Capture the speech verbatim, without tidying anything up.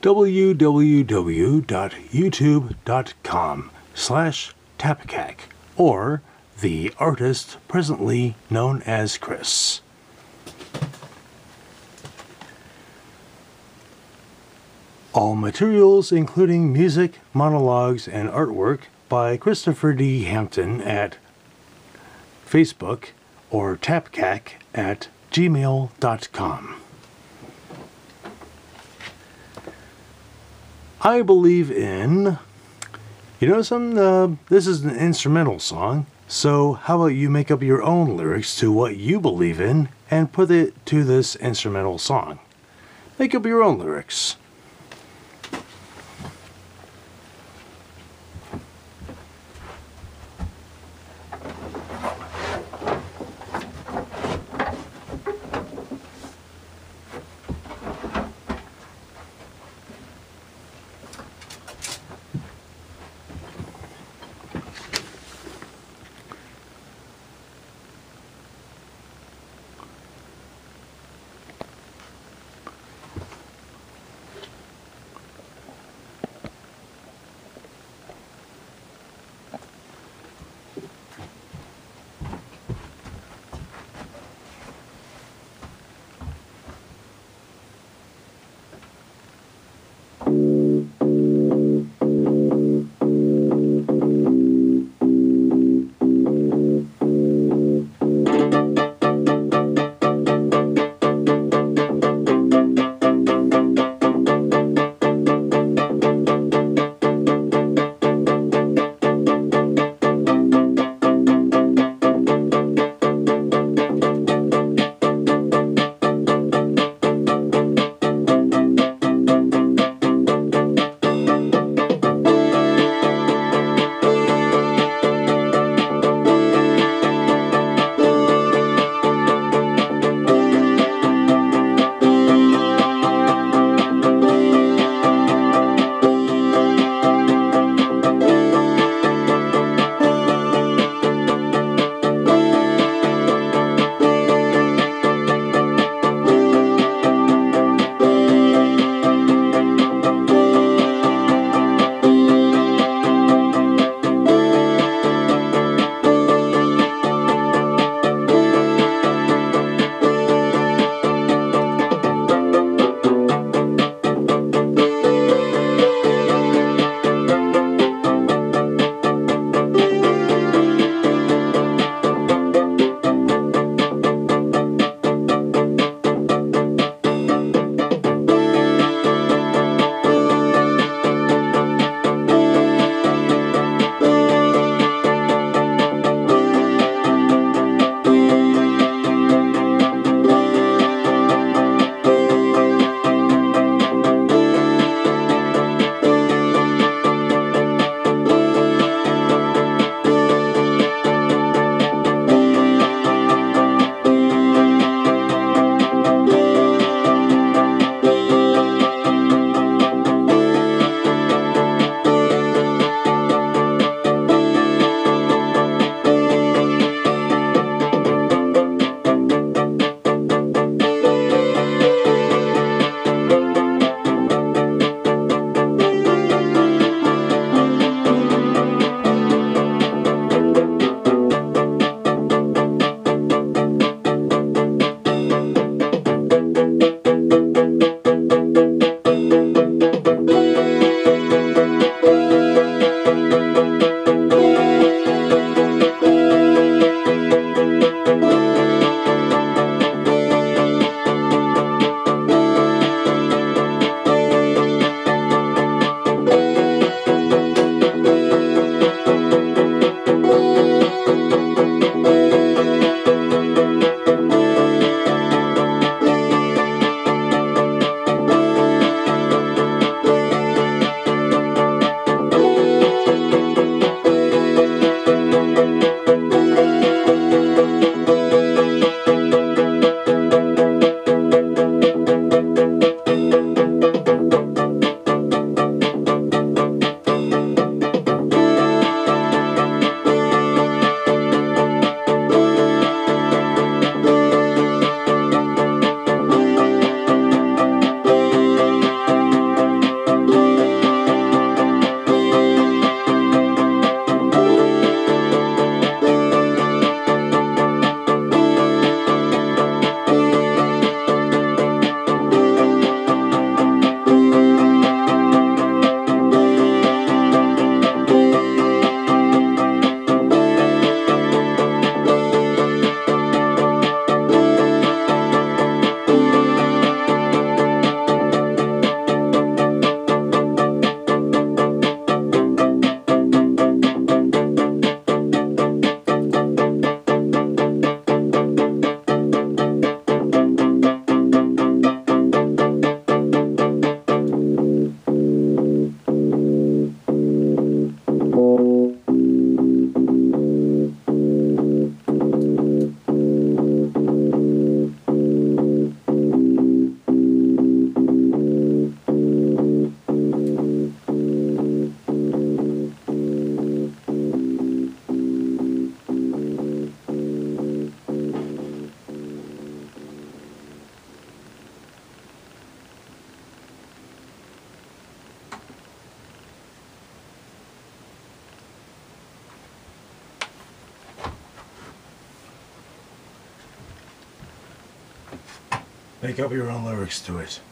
w w w dot youtube dot com slash TAPKAC, or the artist presently known as Chris. All materials, including music, monologues, and artwork by Christopher D. Hampton at Facebook or tapcac at gmail dot com. I believe in... You know something? Uh, this is an instrumental song, so how about you make up your own lyrics to what you believe in and put it to this instrumental song. Make up your own lyrics. Make up your own lyrics to it.